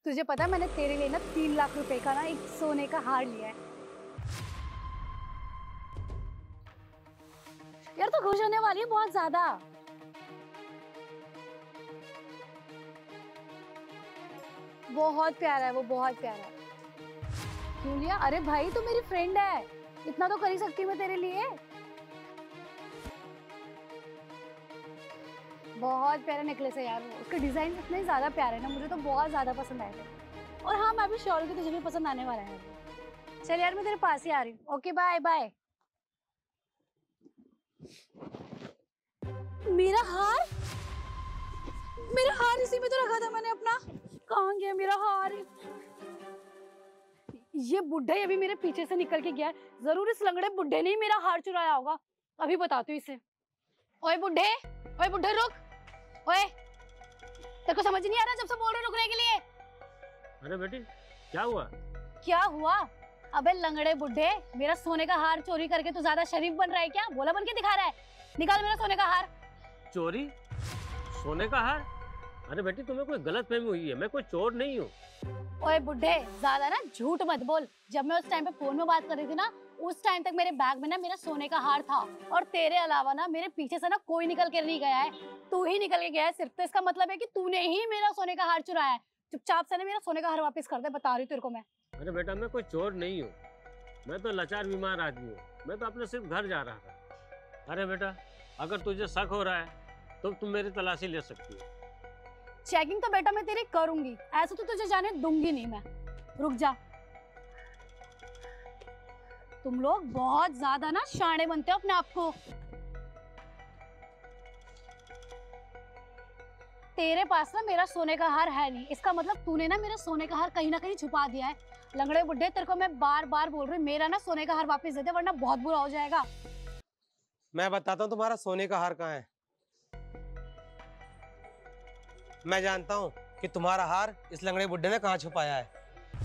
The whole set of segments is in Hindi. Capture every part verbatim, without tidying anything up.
तुझे पता है मैंने तेरे लिए ना तीन लाख रुपए का ना एक सोने का हार लिया है। यार तो खुश होने वाली है बहुत ज्यादा। बहुत प्यारा है वो, बहुत प्यारा है। क्यों लिया? अरे भाई तू मेरी फ्रेंड है, इतना तो कर ही सकती मैं तेरे लिए। बहुत प्यारा नेकलेस है यार वो, उसके डिजाइन इतने ज्यादा प्यारे हैं ना, मुझे तो बहुत ज्यादा पसंद आए थे। और हाँ मैं भी श्योर हूँ कि तुझे भी पसंद आने वाला है। चल यार मैं तेरे पास ही आ रही हूँ। Okay bye bye. मेरा हार, मेरा हार इसी में तो रखा था मैंने अपना। कहाँ गया मेरा हार? ये बुड्ढा अभी मेरे पीछे से निकल के गया है। जरूर इस लंगड़े बुड्ढे ने ही मेरा हार चुराया होगा। अभी बताती हूँ इसे। ओए बुड्ढे, ओए बुड्ढे रुक। ओए तेरे को समझ नहीं आ रहा जब से बोल रहे रुकने के लिए? अरे बेटी क्या हुआ? क्या हुआ? अबे लंगड़े बुड्ढे, मेरा सोने का हार चोरी करके तू ज्यादा शरीफ बन रहा है क्या? बोला बन के दिखा रहा है। निकाल मेरा सोने का हार। चोरी? सोने का हार? अरे बेटी तुम्हें कोई गलत फहमी हुई है, मैं कोई चोर नहीं हूँ। ओए बुड्ढे ज्यादा ना झूठ मत बोल। जब मैं उस टाइम पे फोन में बात कर रही थी ना, उस टाइम तक मेरे बैग में ना मेरा सोने का हार था। और तेरे अलावा ना मेरे पीछे से ना कोई निकल के नहीं गया है, तू ही निकल के गया है सिर्फ। तो इसका मतलब है कि तूने ही मेरा सोने का हार चुराया है। चुपचाप से ना मेरा सोने का हार वापस कर दे, बता रही हूँ तेरे को मैं। अरे बेटा मैं कोई चोर नहीं हूँ, मैं तो लाचार बीमार आदमी हूँ। मैं तो अपने सिर्फ घर जा रहा था। अरे बेटा अगर तुझे शक हो रहा है तो तुम मेरी तलाशी ले सकती हो। चेकिंग तो बेटा मैं तेरी करूंगी, ऐसा तो तुझे जाने दूंगी नहीं मैं। रुक जा। तुम लोग बहुत ज्यादा ना शाणे बनते हो अपने आप को। तेरे पास ना मेरा सोने का हार है नहीं, इसका मतलब तूने ना मेरा सोने का हार कहीं ना कहीं छुपा दिया है। लंगड़े बुड्ढे तेरे को मैं बार बार बोल रही हूँ मेरा ना सोने का हार वापस दे दे, वरना बहुत बुरा हो जाएगा। मैं बताता हूँ तुम्हारा सोने का हार कहाँ है। मैं जानता हूँ कि तुम्हारा हार इस लंगड़े बुड्ढे ने कहाँ छुपाया है।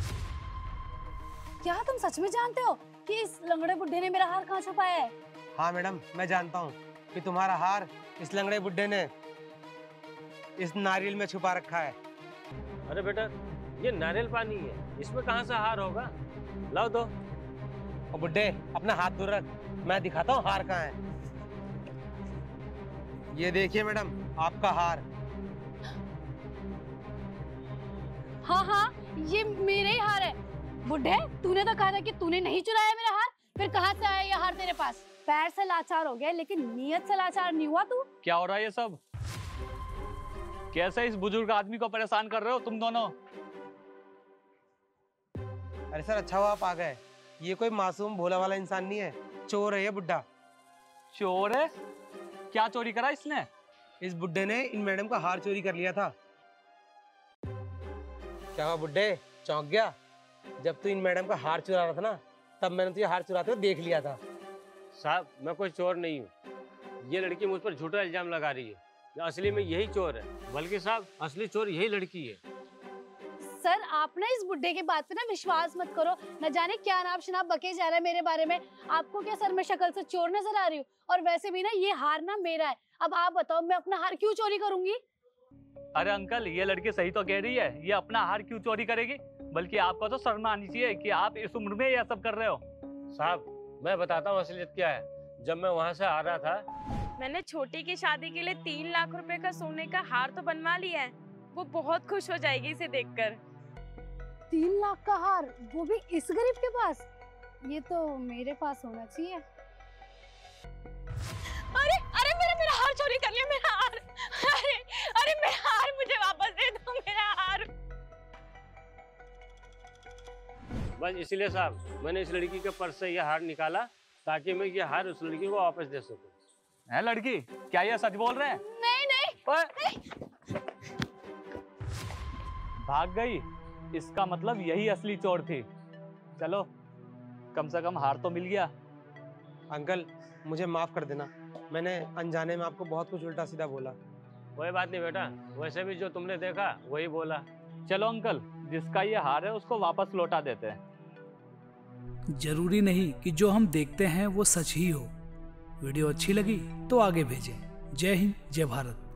क्या तुम सच में जानते हो कि इस लंगड़े बुड्ढे ने मेरा हार कहाँ छुपाया है? हाँ मैडम मैं जानता हूँ कि तुम्हारा हार इस लंगड़े बुड्ढे ने इस नारियल में छुपा रखा है। अरे बेटा ये नारियल पानी है, इसमें कहाँ से हार होगा? लाओ दो। और बुड्ढे अपना हाथ दूर रख, मैं दिखाता हूँ हार कहाँ है। ये देखिए मैडम आपका हार। हाँ हाँ ये मेरे ही हार है। बुड्ढे तूने तो कहा था कि तूने नहीं चुराया मेरा हार, फिर कहाँ से आया ये हार तेरे पास? पैर से लाचार हो गया लेकिन नीयत से लाचार नहीं हुआ तू। क्या हो रहा है ये सब? कैसे इस बुजुर्ग आदमी को परेशान कर रहे हो तुम दोनों? अरे सर अच्छा हुआ आप आ गए। ये कोई मासूम भोला वाला इंसान नहीं है, चोर है ये बुड्ढा। चोर है? क्या चोरी करा इसने? इस बुड्ढे ने इन मैडम का हार चोरी कर लिया था। क्या हुआ बुड्ढे, चौंक गया? जब तू इन मैडम का हार चुरा रहा था ना, तब मैंने तुझे हार चुराते हुए देख लिया था। साहब मैं कोई चोर नहीं हूँ, ये लड़की मुझ पर झूठा इल्जाम लगा रही है। असली में यही चोर है, बल्कि साहब असली चोर यही लड़की है। सर आप ना इस बुड्ढे की बात पे ना विश्वास मत करो, न जाने क्या नाम शनाब बके जा रहा है मेरे बारे में। आपको क्या सर मैं शक्ल से चोर नजर आ रही हूँ? और वैसे भी ना ये हार ना मेरा है। अब आप बताओ मैं अपना हार क्यों चोरी करूंगी? अरे अंकल ये लड़की सही तो कह रही है, ये अपना हार क्यों चोरी करेगी? बल्कि आपको तो शर्म आनी चाहिए कि आप इस उम्र में ये सब कर रहे हो। साहब मैं बताता हूँ असलियत क्या है। जब मैं वहाँ से आ रहा था, मैंने छोटी की शादी के लिए तीन लाख रुपए का सोने का हार तो बनवा लिया है। वो बहुत खुश हो जाएगी इसे देखकर। तीन लाख का हार, वो भी इस गरीब के पास? ये तो मेरे पास होना चाहिए। अरे अरे मेरा मेरा हार चोरी कर लिया, मेरा हार। अरे अरे मेरा हार मुझे वापस दे दो, मेरा हार। बस इसलिए साहब मैंने इस लड़की के पर्स से यह हार निकाला ताकि मैं ये हार उस लड़की को वापस दे सकूं। है लड़की, क्या ये सच बोल रहे हैं? नहीं नहीं, नहीं। भाग गई, इसका मतलब यही असली चोर थी। चलो कम से कम हार तो मिल गया। अंकल मुझे माफ कर देना, मैंने अनजाने में आपको बहुत कुछ उल्टा सीधा बोला। कोई बात नहीं बेटा, वैसे भी जो तुमने देखा वही बोला। चलो अंकल जिसका ये हार है उसको वापस लौटा देते हैं। जरूरी नहीं कि जो हम देखते हैं वो सच ही हो। वीडियो अच्छी लगी तो आगे भेजें। जय हिंद, जय भारत।